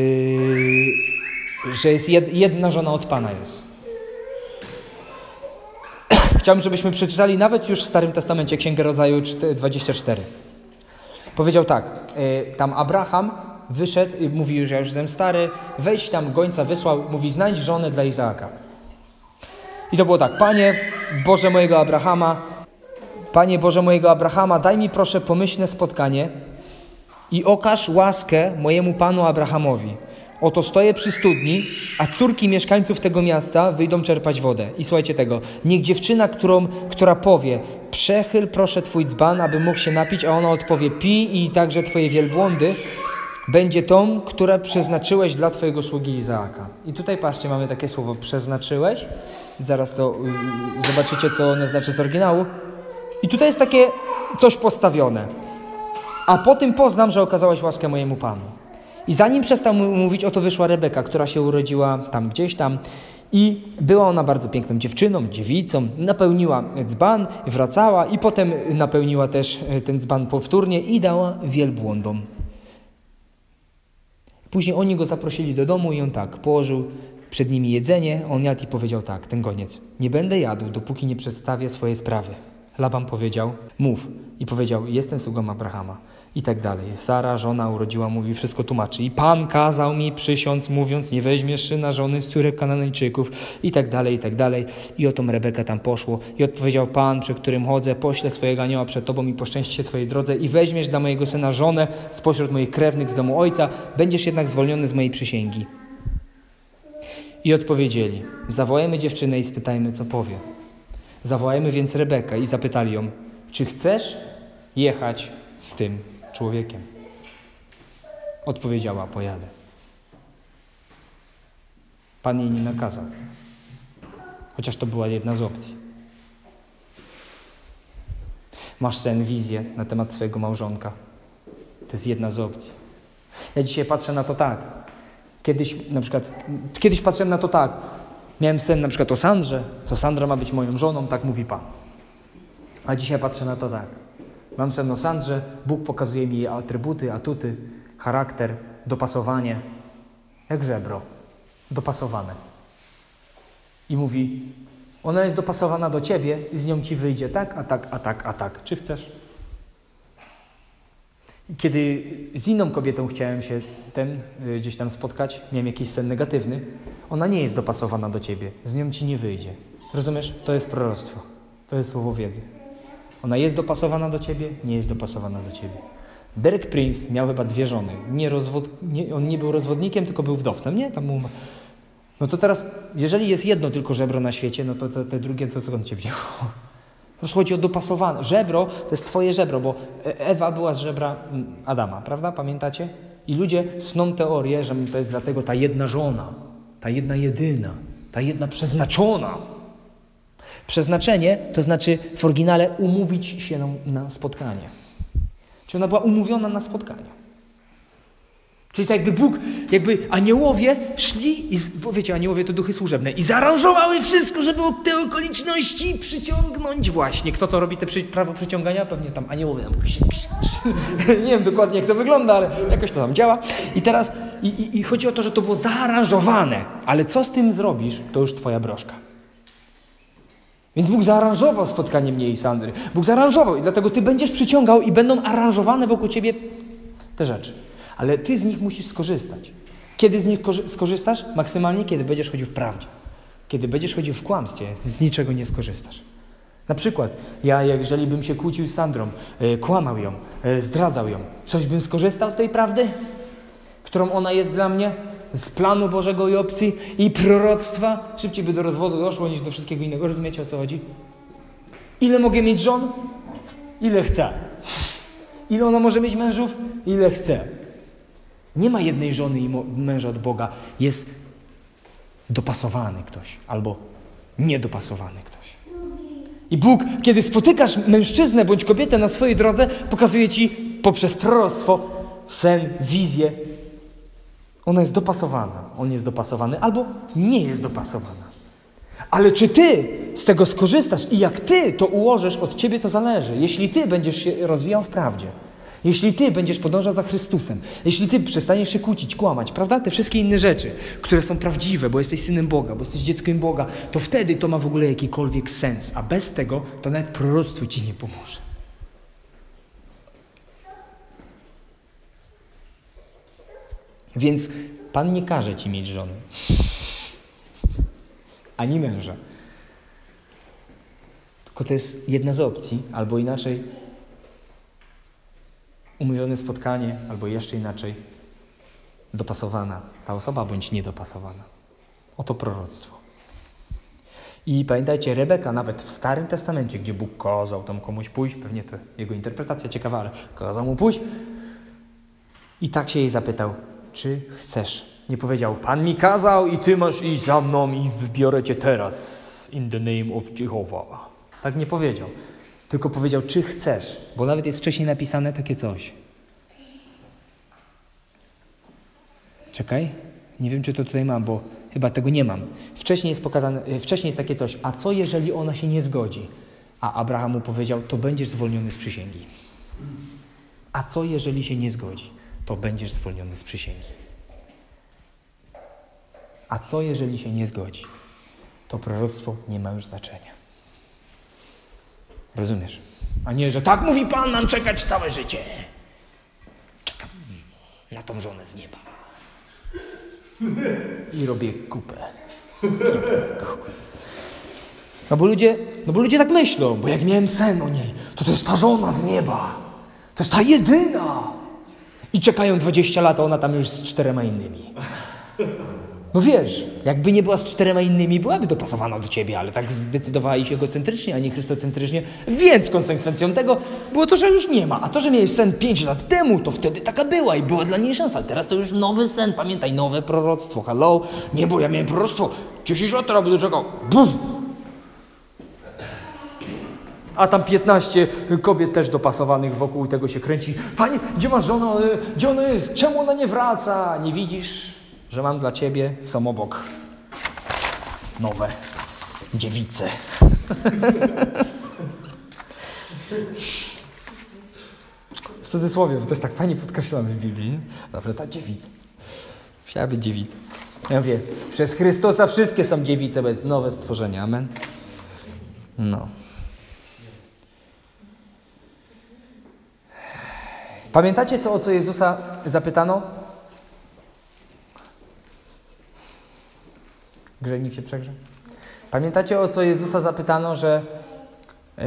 że jest jed, jedna żona od Pana jest. Chciałbym, żebyśmy przeczytali nawet już w Starym Testamencie Księgę Rodzaju dwadzieścia cztery. Powiedział tak, e, tam Abraham wyszedł, mówi już, ja już jestem stary, wejdź tam, gońca wysłał, mówi, znajdź żonę dla Izaaka. I to było tak, Panie Boże mojego Abrahama, Panie Boże mojego Abrahama, daj mi proszę pomyślne spotkanie i okaż łaskę mojemu Panu Abrahamowi. Oto stoję przy studni, a córki mieszkańców tego miasta wyjdą czerpać wodę. I słuchajcie tego, niech dziewczyna, którą, która powie, przechyl proszę twój dzban, aby mógł się napić, a ona odpowie, pij i także twoje wielbłądy, będzie tą, która przeznaczyłeś dla twojego sługi Izaaka. I tutaj patrzcie, mamy takie słowo, przeznaczyłeś. Zaraz to y, zobaczycie, co ono znaczy z oryginału. I tutaj jest takie coś postawione. A po tym poznam, że okazałeś łaskę mojemu Panu. I zanim przestał mówić, oto wyszła Rebeka, która się urodziła tam gdzieś tam. I była ona bardzo piękną dziewczyną, dziewicą. Napełniła dzban, wracała i potem napełniła też ten dzban powtórnie i dała wielbłądom. Później oni go zaprosili do domu i on tak położył przed nimi jedzenie. On jadł i powiedział tak, ten goniec, nie będę jadł, dopóki nie przedstawię swojej sprawy. Laban powiedział, mów. I powiedział, jestem sługą Abrahama. I tak dalej. Sara, żona urodziła, mówi, wszystko tłumaczy. I Pan kazał mi przysiąc, mówiąc, nie weźmiesz syna żony z córek Kananejczyków. I tak dalej, i tak dalej. I oto Rebeka tam poszło. I odpowiedział Pan, przy którym chodzę, poślę swojego anioła przed tobą i poszczęści się twojej drodze. I weźmiesz dla mojego syna żonę spośród moich krewnych z domu ojca. Będziesz jednak zwolniony z mojej przysięgi. I odpowiedzieli, zawołajmy dziewczynę i spytajmy, co powie. Zawołajmy więc Rebekę i zapytali ją, czy chcesz jechać z tym człowiekiem? Odpowiedziała, pojadę. Pan jej nie nakazał. Chociaż to była jedna z opcji. Masz sen, wizję na temat swojego małżonka. To jest jedna z opcji. Ja dzisiaj patrzę na to tak. Kiedyś na przykład, kiedyś patrzyłem na to tak. Miałem sen na przykład o Sandrze, to Sandra ma być moją żoną, tak mówi Pan. A dzisiaj patrzę na to tak. Mam sen o Sandrze, Bóg pokazuje mi jej atrybuty, atuty, charakter, dopasowanie. jak żebro, dopasowane. I mówi, ona jest dopasowana do ciebie i z nią ci wyjdzie tak, a tak, a tak, a tak. Czy chcesz? Kiedy z inną kobietą chciałem się ten y, gdzieś tam spotkać, miałem jakiś sen negatywny, ona nie jest dopasowana do ciebie, z nią ci nie wyjdzie. Rozumiesz? To jest proroctwo. To jest słowo wiedzy. Ona jest dopasowana do ciebie, nie jest dopasowana do ciebie. Derek Prince miał chyba dwie żony. Nie rozwod... nie, on nie był rozwodnikiem, tylko był wdowcem, nie? Tam mu... No to teraz, jeżeli jest jedno tylko żebro na świecie, no to te, te drugie, to skąd cię wzięło? Po prostu chodzi o dopasowane. Żebro to jest twoje żebro, bo Ewa była z żebra Adama, prawda? Pamiętacie? I ludzie sną teorię, że to jest dlatego ta jedna żona, ta jedna jedyna, ta jedna przeznaczona. Przeznaczenie to znaczy w oryginale umówić się na, na spotkanie. Czy ona była umówiona na spotkanie. Czyli tak jakby Bóg, jakby aniołowie szli, i, bo wiecie, aniołowie to duchy służebne, i zaaranżowały wszystko, żeby od tej okoliczności przyciągnąć właśnie. Kto to robi te przy, prawo przyciągania? Pewnie tam aniołowie. Tam, nie wiem dokładnie, jak to wygląda, ale jakoś to tam działa. I teraz, i, i, i chodzi o to, że to było zaaranżowane. Ale co z tym zrobisz, to już twoja broszka. Więc Bóg zaaranżował spotkanie mnie i Sandry. Bóg zaaranżował i dlatego ty będziesz przyciągał i będą aranżowane wokół ciebie te rzeczy. Ale ty z nich musisz skorzystać. Kiedy z nich skorzystasz? Maksymalnie, kiedy będziesz chodził w prawdzie. Kiedy będziesz chodził w kłamstwie, z niczego nie skorzystasz. Na przykład, ja jeżeli bym się kłócił z Sandrą, yy, kłamał ją, yy, zdradzał ją, coś bym skorzystał z tej prawdy, którą ona jest dla mnie, z planu Bożego i opcji i proroctwa, szybciej by do rozwodu doszło niż do wszystkiego innego. Rozumiecie, o co chodzi? Ile mogę mieć żon? Ile chcę. Ile ona może mieć mężów? Ile chce. Nie ma jednej żony i męża od Boga. Jest dopasowany ktoś albo niedopasowany ktoś. I Bóg, kiedy spotykasz mężczyznę bądź kobietę na swojej drodze, pokazuje ci poprzez proroctwo, sen, wizję. Ona jest dopasowana, on jest dopasowany albo nie jest dopasowana. Ale czy ty z tego skorzystasz i jak ty to ułożysz, od ciebie to zależy. Jeśli ty będziesz się rozwijał w prawdzie, jeśli ty będziesz podążał za Chrystusem, jeśli ty przestaniesz się kłócić, kłamać, prawda? Te wszystkie inne rzeczy, które są prawdziwe, bo jesteś synem Boga, bo jesteś dzieckiem Boga, to wtedy to ma w ogóle jakikolwiek sens. A bez tego to nawet proroctwo ci nie pomoże. Więc Pan nie każe ci mieć żony. Ani męża. Tylko to jest jedna z opcji, albo inaczej umówione spotkanie, albo jeszcze inaczej dopasowana ta osoba, bądź niedopasowana. Oto proroctwo. I pamiętajcie, Rebeka nawet w Starym Testamencie, gdzie Bóg kazał tam komuś pójść, pewnie to jego interpretacja ciekawa, ale kazał mu pójść i tak się jej zapytał, czy chcesz? Nie powiedział, Pan mi kazał i ty masz iść za mną i wybiorę cię teraz in the name of Jehovah. Tak nie powiedział. Tylko powiedział, czy chcesz, bo nawet jest wcześniej napisane takie coś. Czekaj, nie wiem, czy to tutaj mam, bo chyba tego nie mam. Wcześniej jest pokazane, wcześniej jest takie coś, a co jeżeli ona się nie zgodzi? A Abraham mu powiedział, to będziesz zwolniony z przysięgi. A co jeżeli się nie zgodzi? To będziesz zwolniony z przysięgi. A co jeżeli się nie zgodzi? To proroctwo nie ma już znaczenia. Rozumiesz? A nie, że tak mówi Pan, mam czekać całe życie. Czekam na tą żonę z nieba. I robię kupę. No bo ludzie, no bo ludzie tak myślą, bo jak miałem sen o niej, to to jest ta żona z nieba. To jest ta jedyna. I czekają dwadzieścia lat, a ona tam już z czterema innymi. No wiesz, jakby nie była z czterema innymi, byłaby dopasowana do ciebie, ale tak zdecydowała iść egocentrycznie, a nie chrystocentrycznie, więc konsekwencją tego było to, że już nie ma. A to, że miałeś sen pięć lat temu, to wtedy taka była i była dla niej szansa. Teraz to już nowy sen, pamiętaj, nowe proroctwo. Hello? Nie, bo ja miałem proroctwo dziesięć lat, teraz będę czekał. Bum! A tam piętnaście kobiet też dopasowanych wokół tego się kręci. Panie, gdzie masz żonę? Gdzie ona jest? Czemu ona nie wraca? Nie widzisz, że mam dla ciebie, są obok nowe dziewice. W cudzysłowie, bo to jest tak fajnie podkreślone w Biblii. Nie? Dobra, ta dziewica. Chciała być dziewicą. Ja mówię, przez Chrystusa wszystkie są dziewice, bo jest nowe stworzenie. Amen. No. Pamiętacie, co, o co Jezusa zapytano? Grzejnik się przegrze. Pamiętacie, o co Jezusa zapytano, że yy,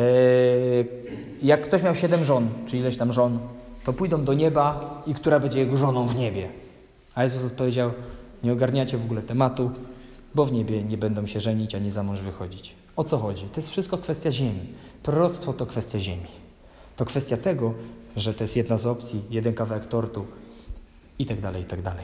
jak ktoś miał siedem żon, czy ileś tam żon, to pójdą do nieba i która będzie jego żoną w niebie. A Jezus odpowiedział, nie ogarniacie w ogóle tematu, bo w niebie nie będą się żenić, ani za mąż wychodzić. O co chodzi? To jest wszystko kwestia ziemi. Proroctwo to kwestia ziemi. To kwestia tego, że to jest jedna z opcji, jeden kawałek tortu i tak dalej, i tak dalej.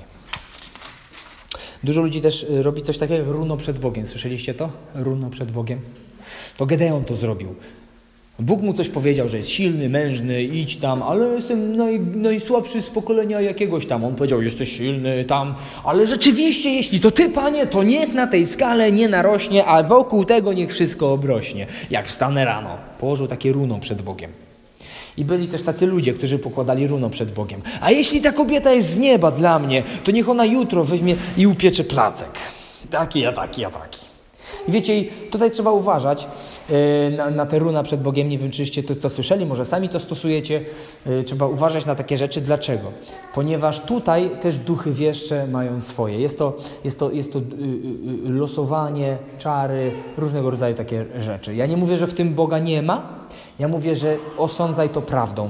Dużo ludzi też robi coś takiego jak runo przed Bogiem. Słyszeliście to? Runo przed Bogiem. To Gedeon to zrobił. Bóg mu coś powiedział, że jest silny, mężny, idź tam, ale jestem naj, najsłabszy z pokolenia jakiegoś tam. On powiedział, jesteś silny tam, ale rzeczywiście, jeśli to Ty, Panie, to niech na tej skale nie narośnie, a wokół tego niech wszystko obrośnie. Jak wstanę rano. Położył takie runo przed Bogiem. I byli też tacy ludzie, którzy pokładali runo przed Bogiem. A jeśli ta kobieta jest z nieba dla mnie, to niech ona jutro weźmie i upiecze placek. Taki, a taki, a taki. I wiecie, tutaj trzeba uważać yy, na, na te runa przed Bogiem. Nie wiem, czyście to, co słyszeli, może sami to stosujecie. Yy, trzeba uważać na takie rzeczy. Dlaczego? Ponieważ tutaj też duchy wieszcze mają swoje. Jest to, jest to, jest to yy, yy, losowanie, czary, różnego rodzaju takie rzeczy. Ja nie mówię, że w tym Boga nie ma. Ja mówię, że osądzaj to prawdą.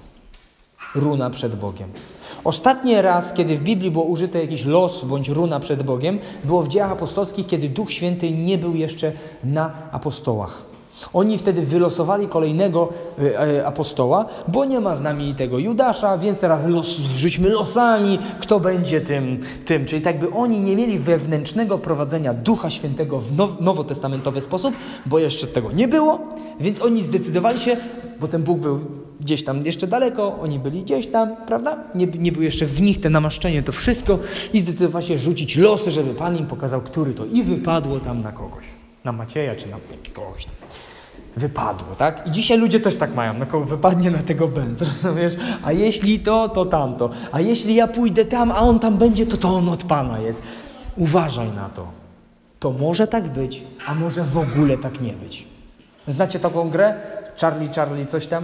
Runa przed Bogiem. Ostatni raz, kiedy w Biblii było użyte jakiś los bądź runa przed Bogiem, było w Dziejach Apostolskich, kiedy Duch Święty nie był jeszcze na apostołach. Oni wtedy wylosowali kolejnego y, y, apostoła, bo nie ma z nami tego Judasza, więc teraz los, rzućmy losami, kto będzie tym, tym. Czyli tak by oni nie mieli wewnętrznego prowadzenia Ducha Świętego w now, nowotestamentowy sposób, bo jeszcze tego nie było, więc oni zdecydowali się, bo ten Bóg był gdzieś tam jeszcze daleko, oni byli gdzieś tam, prawda? Nie, nie było jeszcze w nich te namaszczenie, to wszystko i zdecydowali się rzucić losy, żeby Pan im pokazał, który to i wypadło tam na kogoś. Na Macieja czy na kogoś tam. Wypadło, tak? I dzisiaj ludzie też tak mają, na kogo wypadnie, na tego będzie, rozumiesz? A jeśli to, to tamto. A jeśli ja pójdę tam, a on tam będzie, to to on od Pana jest. Uważaj na to. To może tak być, a może w ogóle tak nie być. Znacie taką grę? Charlie, Charlie, coś tam?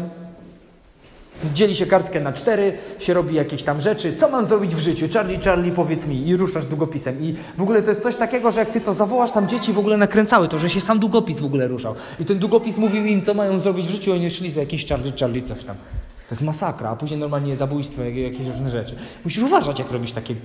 Dzieli się kartkę na cztery, się robi jakieś tam rzeczy. Co mam zrobić w życiu? Charlie, Charlie, powiedz mi. I ruszasz długopisem. I w ogóle to jest coś takiego, że jak ty to zawołasz, tam dzieci w ogóle nakręcały to, że się sam długopis w ogóle ruszał. I ten długopis mówił im, co mają zrobić w życiu, oni szli za jakiś Charlie, Charlie, coś tam. To jest masakra, a później normalnie zabójstwo, jakieś różne rzeczy. Musisz uważać, jak robisz takie...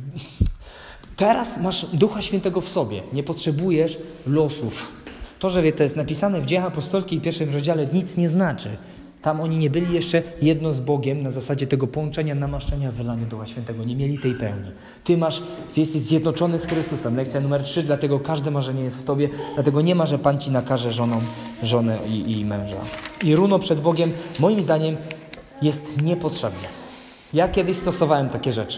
Teraz masz Ducha Świętego w sobie. Nie potrzebujesz losów. To, że to jest napisane w Dziejach Apostolskich w pierwszym rozdziale, nic nie znaczy. Tam oni nie byli jeszcze jedno z Bogiem na zasadzie tego połączenia, namaszczenia, wylania Ducha Świętego. Nie mieli tej pełni. Ty masz, ty jesteś zjednoczony z Chrystusem. Lekcja numer trzy, dlatego każde marzenie jest w tobie. Dlatego nie ma, że Pan ci nakaże żoną, żonę i, i męża. I runo przed Bogiem, moim zdaniem, jest niepotrzebne. Ja kiedyś stosowałem takie rzeczy.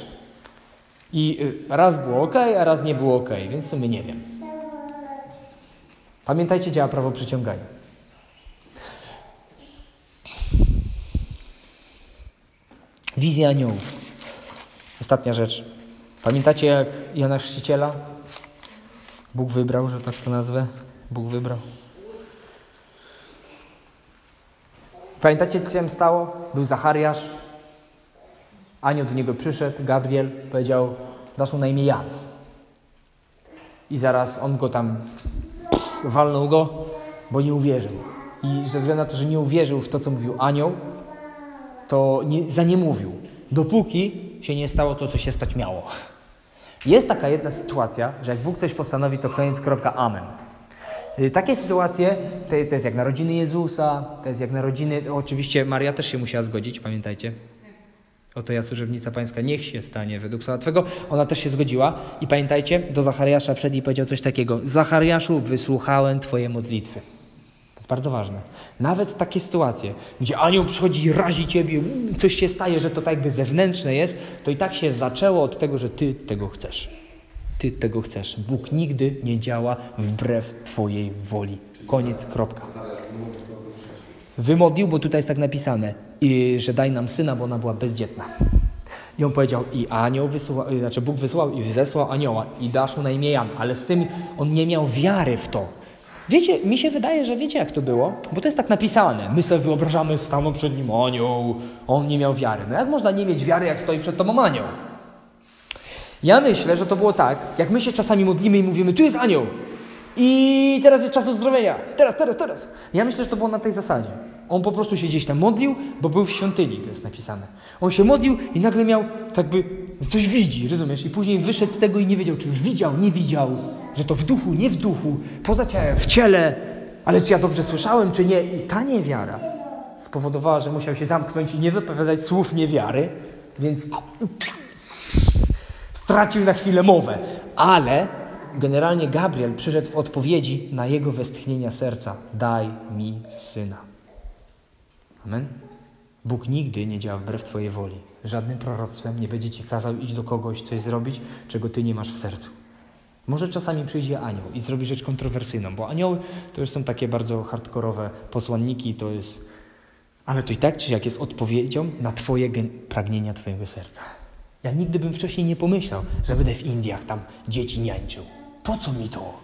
I raz było ok, a raz nie było ok, więc w sumie nie wiem. Pamiętajcie, działa prawo przyciągania. Wizja aniołów. Ostatnia rzecz. Pamiętacie, jak Jana Chrzciciela Bóg wybrał, że tak to nazwę? Bóg wybrał. Pamiętacie, co się stało? Był Zachariasz. Anioł do niego przyszedł, Gabriel, powiedział, dasz mu na imię Jan. I zaraz on go tam walnął go, bo nie uwierzył. I ze względu na to, że nie uwierzył w to, co mówił anioł, to nie, za nie mówił, dopóki się nie stało to, co się stać miało. Jest taka jedna sytuacja, że jak Bóg coś postanowi, to koniec, kropka, amen. Takie sytuacje, to jest, to jest jak narodziny Jezusa, to jest jak narodziny, oczywiście Maria też się musiała zgodzić, pamiętajcie. Oto ja, służebnica Pańska, niech się stanie według słowa Twego. Ona też się zgodziła i pamiętajcie, do Zachariasza przed i powiedział coś takiego. Zachariaszu, wysłuchałem Twoje modlitwy. To jest bardzo ważne. Nawet takie sytuacje, gdzie anioł przychodzi i razi ciebie, coś się staje, że to tak jakby zewnętrzne jest, to i tak się zaczęło od tego, że ty tego chcesz. Ty tego chcesz. Bóg nigdy nie działa wbrew twojej woli. Koniec, kropka. Wymodlił, bo tutaj jest tak napisane, i, że daj nam syna, bo ona była bezdzietna. I on powiedział, i anioł wysłał, znaczy Bóg wysłał i zesłał anioła i dasz mu na imię Jan, ale z tym on nie miał wiary w to. Wiecie, mi się wydaje, że wiecie jak to było, bo to jest tak napisane. My sobie wyobrażamy, stanął przed nim anioł, on nie miał wiary. No jak można nie mieć wiary, jak stoi przed tobą anioł? Ja myślę, że to było tak, jak my się czasami modlimy i mówimy, tu jest anioł i teraz jest czas uzdrowienia, teraz, teraz, teraz. Ja myślę, że to było na tej zasadzie. On po prostu się gdzieś tam modlił, bo był w świątyni, to jest napisane. On się modlił i nagle miał, tak by coś widzi, rozumiesz? I później wyszedł z tego i nie wiedział, czy już widział, nie widział, że to w duchu, nie w duchu, poza ciałem, w ciele, ale czy ja dobrze słyszałem, czy nie. I ta niewiara spowodowała, że musiał się zamknąć i nie wypowiadać słów niewiary, więc stracił na chwilę mowę. Ale generalnie Gabriel przyszedł w odpowiedzi na jego westchnienia serca. Daj mi syna. Amen. Bóg nigdy nie działa wbrew twojej woli. Żadnym proroctwem nie będzie ci kazał iść do kogoś, coś zrobić, czego ty nie masz w sercu. Może czasami przyjdzie anioł i zrobi rzecz kontrowersyjną, bo anioły to już są takie bardzo hardkorowe posłanniki, to jest... Ale to i tak czy jak jest odpowiedzią na twoje gen... pragnienia twojego serca. Ja nigdy bym wcześniej nie pomyślał, że będę w Indiach tam dzieci niańczył. Po co mi to?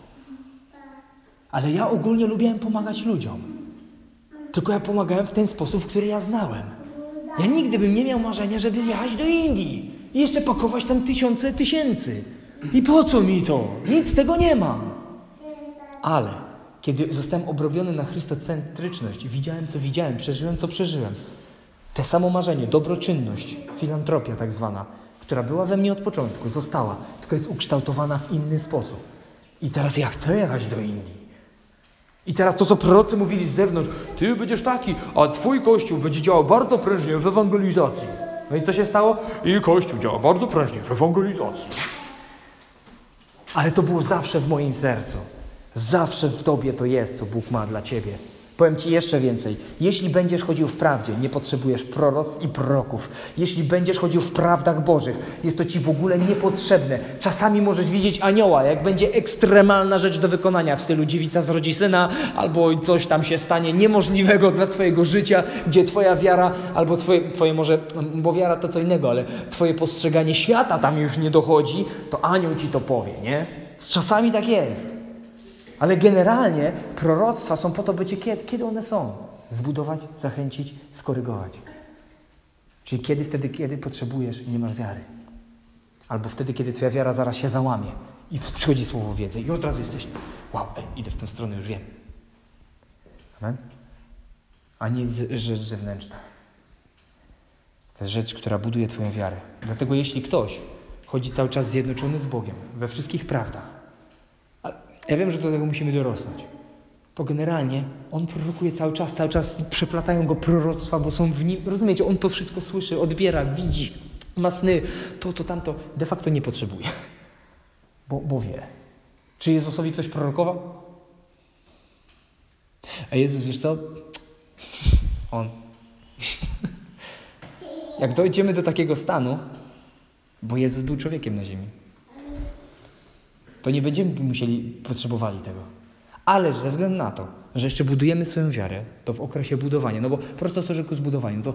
Ale ja ogólnie lubiłem pomagać ludziom. Tylko ja pomagałem w ten sposób, który ja znałem. Ja nigdy bym nie miał marzenia, żeby jechać do Indii i jeszcze pakować tam tysiące tysięcy. I po co mi to? Nic z tego nie mam. Ale kiedy zostałem obrobiony na chrystocentryczność i widziałem, co widziałem, przeżyłem, co przeżyłem, te samo marzenie, dobroczynność, filantropia tak zwana, która była we mnie od początku, została, tylko jest ukształtowana w inny sposób. I teraz ja chcę jechać do Indii. I teraz to, co prorocy mówili z zewnątrz, ty będziesz taki, a twój Kościół będzie działał bardzo prężnie w ewangelizacji. No i co się stało? I Kościół działa bardzo prężnie w ewangelizacji. Ale to było zawsze w moim sercu. Zawsze w tobie to jest, co Bóg ma dla ciebie. Powiem ci jeszcze więcej. Jeśli będziesz chodził w prawdzie, nie potrzebujesz proroctw i proroków. Jeśli będziesz chodził w prawdach Bożych, jest to ci w ogóle niepotrzebne. Czasami możesz widzieć anioła, jak będzie ekstremalna rzecz do wykonania w stylu dziewica zrodzi syna, albo coś tam się stanie niemożliwego dla twojego życia, gdzie twoja wiara, albo twoje, twoje może, bo wiara to co innego, ale twoje postrzeganie świata tam już nie dochodzi, to anioł ci to powie, nie? Czasami tak jest. Ale generalnie proroctwa są po to, by cię kiedy, kiedy one są? Zbudować, zachęcić, skorygować. Czyli kiedy wtedy, kiedy potrzebujesz i nie masz wiary. Albo wtedy, kiedy twoja wiara zaraz się załamie i przychodzi słowo wiedzy i od razu jesteś, wow, ej, idę w tę stronę, już wiem. Amen? A nie rzecz zewnętrzna. To jest rzecz, która buduje twoją wiarę. Dlatego jeśli ktoś chodzi cały czas zjednoczony z Bogiem we wszystkich prawdach, ja wiem, że do tego musimy dorosnąć. To generalnie on prorokuje cały czas, cały czas przeplatają go proroctwa, bo są w nim, rozumiecie, on to wszystko słyszy, odbiera, widzi, ma sny, to, to, tamto. De facto nie potrzebuje, bo, bo wie. Czy Jezusowi ktoś prorokował? A Jezus, wiesz co? On. Jak dojdziemy do takiego stanu, bo Jezus był człowiekiem na ziemi, to nie będziemy musieli, potrzebowali tego. Ale ze względu na to, że jeszcze budujemy swoją wiarę, to w okresie budowania, no bo prosto co rzekł zbudowanie, no to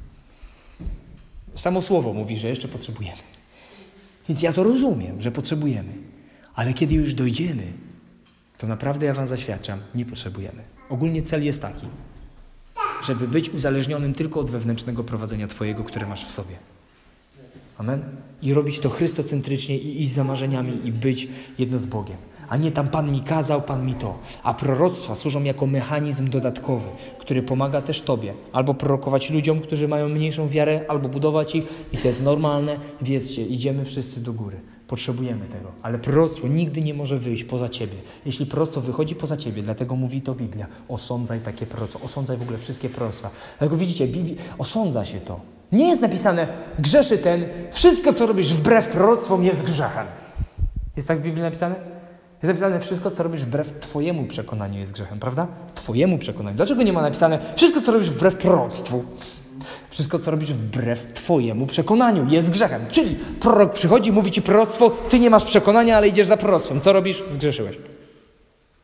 samo słowo mówi, że jeszcze potrzebujemy. Więc ja to rozumiem, że potrzebujemy. Ale kiedy już dojdziemy, to naprawdę ja wam zaświadczam, nie potrzebujemy. Ogólnie cel jest taki, żeby być uzależnionym tylko od wewnętrznego prowadzenia twojego, które masz w sobie. Amen? I robić to chrystocentrycznie i iść za marzeniami i być jedno z Bogiem. A nie tam Pan mi kazał, Pan mi to. A proroctwa służą jako mechanizm dodatkowy, który pomaga też tobie. Albo prorokować ludziom, którzy mają mniejszą wiarę, albo budować ich. I to jest normalne. Wiedzcie, idziemy wszyscy do góry. Potrzebujemy tego. Ale proroctwo nigdy nie może wyjść poza ciebie. Jeśli proroctwo wychodzi poza ciebie, dlatego mówi to Biblia. Osądzaj takie proroctwo. Osądzaj w ogóle wszystkie proroctwa. Dlatego widzicie, Biblii osądza się to. Nie jest napisane, grzeszy ten, wszystko co robisz wbrew proroctwom jest grzechem. Jest tak w Biblii napisane? Jest napisane, wszystko co robisz wbrew twojemu przekonaniu jest grzechem, prawda? Twojemu przekonaniu. Dlaczego nie ma napisane, wszystko co robisz wbrew proroctwu? Wszystko co robisz wbrew twojemu przekonaniu jest grzechem. Czyli prorok przychodzi, mówi ci proroctwo, ty nie masz przekonania, ale idziesz za proroctwem. Co robisz? Zgrzeszyłeś.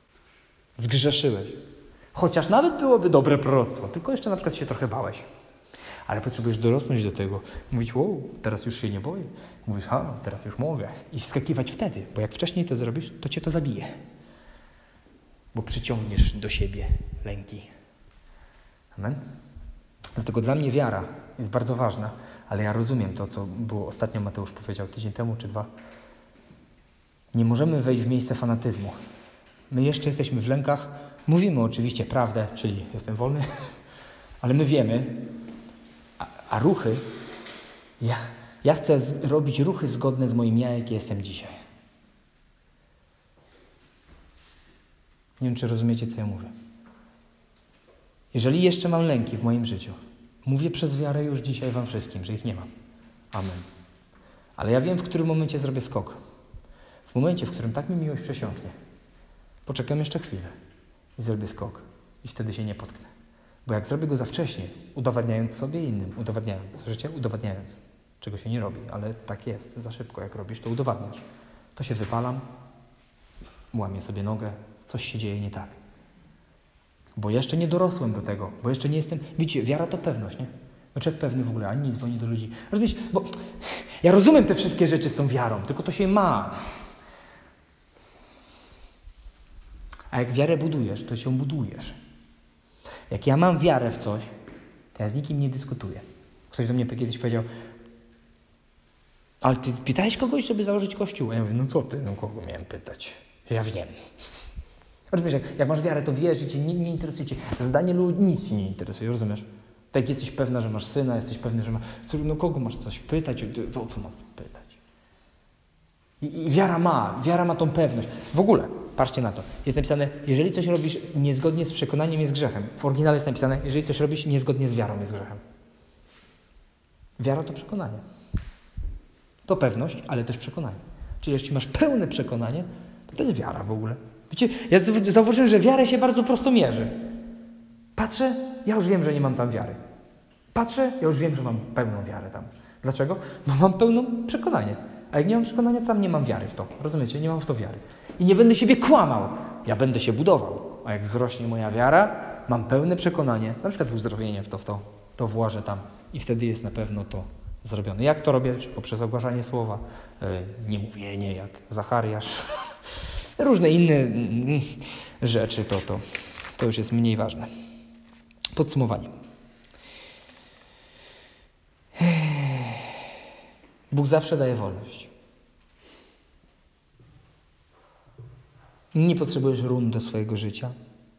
Zgrzeszyłeś. Chociaż nawet byłoby dobre proroctwo, tylko jeszcze na przykład się trochę bałeś. Ale potrzebujesz dorosnąć do tego. Mówić, wow, teraz już się nie boję. Mówisz, ha, teraz już mogę. I wskakiwać wtedy, bo jak wcześniej to zrobisz, to cię to zabije. Bo przyciągniesz do siebie lęki. Amen? Dlatego dla mnie wiara jest bardzo ważna, ale ja rozumiem to, co było ostatnio Mateusz powiedział tydzień temu czy dwa. Nie możemy wejść w miejsce fanatyzmu. My jeszcze jesteśmy w lękach. Mówimy oczywiście prawdę, czyli jestem wolny, ale my wiemy, a, a ruchy, ja, ja chcę z, robić ruchy zgodne z moim ja, jaki jestem dzisiaj. Nie wiem, czy rozumiecie, co ja mówię. Jeżeli jeszcze mam lęki w moim życiu, mówię przez wiarę już dzisiaj wam wszystkim, że ich nie mam. Amen. Ale ja wiem, w którym momencie zrobię skok. W momencie, w którym tak mi miłość przesiąknie. Poczekam jeszcze chwilę i zrobię skok. I wtedy się nie potknę. Bo jak zrobię go za wcześnie, udowadniając sobie i innym, udowadniając życie, udowadniając, czego się nie robi, ale tak jest, za szybko jak robisz, to udowadniasz. To się wypalam, łamię sobie nogę, coś się dzieje nie tak. Bo jeszcze nie dorosłem do tego, bo jeszcze nie jestem... Widzicie, wiara to pewność, nie? No człowiek pewny w ogóle, ani nie dzwoni do ludzi. Rozumiecie? Bo ja rozumiem te wszystkie rzeczy z tą wiarą, tylko to się ma. A jak wiarę budujesz, to się budujesz. Jak ja mam wiarę w coś, to ja z nikim nie dyskutuję. Ktoś do mnie kiedyś powiedział, ale ty pytałeś kogoś, żeby założyć kościół? A ja mówię, no co ty, no kogo miałem pytać? Ja wiem. Rozumiesz, jak, jak masz wiarę, to wiesz i cię nie, nie interesuje cię. Zdanie ludzi nic ci nie interesuje, rozumiesz? Tak jak jesteś pewna, że masz syna, jesteś pewny, że masz... No kogo masz coś pytać? To o co masz pytać? I, I wiara ma, wiara ma tą pewność. W ogóle, patrzcie na to. Jest napisane, jeżeli coś robisz niezgodnie z przekonaniem, jest grzechem. W oryginale jest napisane, jeżeli coś robisz niezgodnie z wiarą, jest grzechem. Wiara to przekonanie. To pewność, ale też przekonanie. Czyli jeśli masz pełne przekonanie, to to jest wiara w ogóle. Wiecie, ja zauważyłem, że wiarę się bardzo prosto mierzy. Patrzę, ja już wiem, że nie mam tam wiary. Patrzę, ja już wiem, że mam pełną wiarę tam. Dlaczego? Bo mam pełne przekonanie. A jak nie mam przekonania, to tam nie mam wiary w to. Rozumiecie? Nie mam w to wiary. I nie będę siebie kłamał. Ja będę się budował. A jak wzrośnie moja wiara, mam pełne przekonanie, na przykład w uzdrowienie w to, w to, to włożę tam. I wtedy jest na pewno to zrobione. Jak to robię? Poprzez ogłaszanie słowa, yy, niemówienie, jak Zachariasz. Różne inne mm, rzeczy, to, to, to już jest mniej ważne. Podsumowanie. Bóg zawsze daje wolność. Nie potrzebujesz run do swojego życia,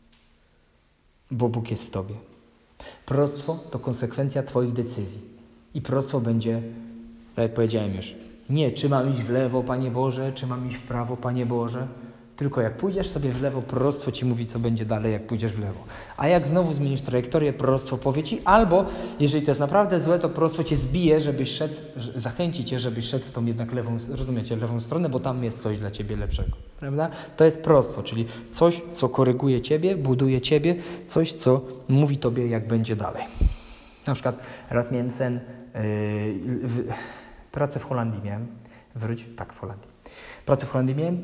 bo Bóg jest w tobie. Proroctwo to konsekwencja twoich decyzji. I proroctwo będzie, tak jak powiedziałem już, nie, czy mam iść w lewo, Panie Boże, czy mam iść w prawo, Panie Boże. Tylko jak pójdziesz sobie w lewo, proroctwo ci mówi, co będzie dalej, jak pójdziesz w lewo. A jak znowu zmienisz trajektorię, proroctwo powie ci, albo jeżeli to jest naprawdę złe, to proroctwo cię zbije, żebyś szedł, zachęci cię, żebyś szedł w tą jednak lewą, rozumiecie, lewą stronę, bo tam jest coś dla ciebie lepszego. Prawda? To jest proroctwo, czyli coś, co koryguje ciebie, buduje ciebie, coś, co mówi tobie, jak będzie dalej. Na przykład raz miałem sen, yy, w, pracę w Holandii miałem, wróć, tak w Holandii. Pracę w Holandii miałem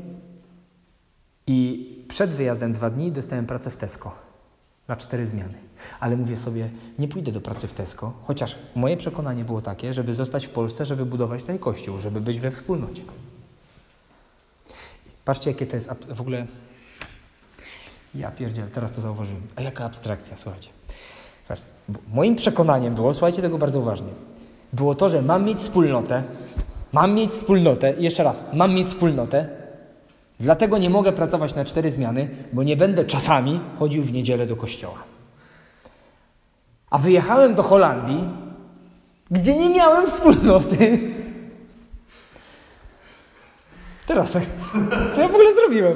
i przed wyjazdem dwa dni dostałem pracę w Tesco na cztery zmiany. Ale mówię sobie, nie pójdę do pracy w Tesco, chociaż moje przekonanie było takie, żeby zostać w Polsce, żeby budować tutaj kościół, żeby być we wspólnocie. Patrzcie, jakie to jest w ogóle... Ja pierdzielę, teraz to zauważyłem. A jaka abstrakcja, słuchajcie. Moim przekonaniem było, słuchajcie tego bardzo uważnie, było to, że mam mieć wspólnotę, mam mieć wspólnotę, i jeszcze raz, mam mieć wspólnotę, dlatego nie mogę pracować na cztery zmiany, bo nie będę czasami chodził w niedzielę do kościoła. A wyjechałem do Holandii, gdzie nie miałem wspólnoty. Teraz tak, co ja w ogóle zrobiłem?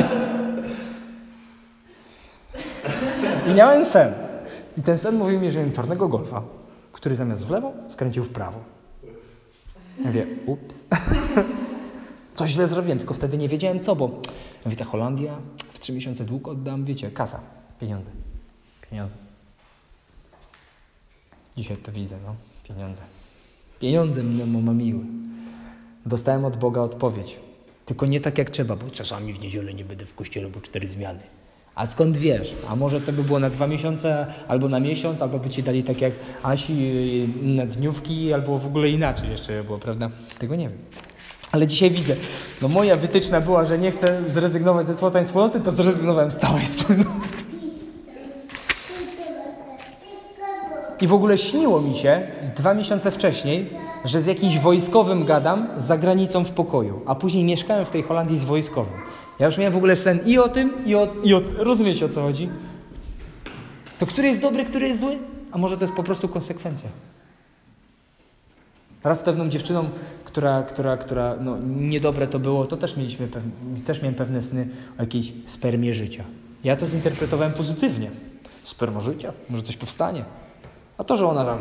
I, I miałem sen. I ten sen mówił mi, że miałem czarnego golfa, który zamiast w lewo skręcił w prawo. Ja mówię, ups. Coś źle zrobiłem, tylko wtedy nie wiedziałem co, bo ja mówię, ta Holandia, w trzy miesiące dług oddam, wiecie, kasa, pieniądze, pieniądze. Dzisiaj to widzę, no, pieniądze. Pieniądze mnie mamiły. Dostałem od Boga odpowiedź, tylko nie tak jak trzeba, bo czasami w niedzielę nie będę w kościele, bo cztery zmiany. A skąd wiesz? A może to by było na dwa miesiące, albo na miesiąc, albo by ci dali tak jak Asi na dniówki, albo w ogóle inaczej jeszcze było, prawda? Tego nie wiem. Ale dzisiaj widzę, no moja wytyczna była, że nie chcę zrezygnować ze złotej wspólnoty, to zrezygnowałem z całej wspólnoty. I w ogóle śniło mi się dwa miesiące wcześniej, że z jakimś wojskowym gadam za granicą w pokoju, a później mieszkałem w tej Holandii z wojskowym. Ja już miałem w ogóle sen i o tym, i o, i o... Rozumiecie, o co chodzi? To który jest dobry, który jest zły? A może to jest po prostu konsekwencja? Raz z pewną dziewczyną, która, która, która no, niedobre to było, to też, mieliśmy pew... też miałem pewne sny o jakiejś spermie życia. Ja to zinterpretowałem pozytywnie. Sperma życia? Może coś powstanie? A to, że ona tam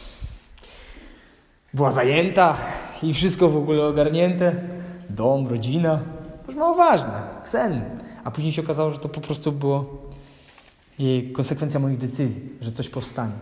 była zajęta i wszystko w ogóle ogarnięte, dom, rodzina, to już mało ważne, sen. A później się okazało, że to po prostu było jej konsekwencja moich decyzji, że coś powstanie.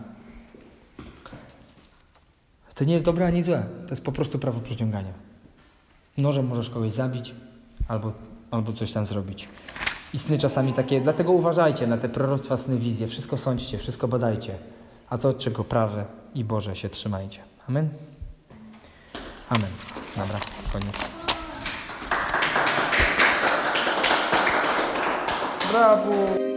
To nie jest dobre ani złe, to jest po prostu prawo przyciągania. Nożem możesz kogoś zabić albo, albo coś tam zrobić. I sny czasami takie, dlatego uważajcie na te proroctwa, sny, wizje, wszystko sądźcie, wszystko badajcie. A to, czego prawe i Boże się trzymajcie. Amen? Amen. Dobra, koniec. Brawo!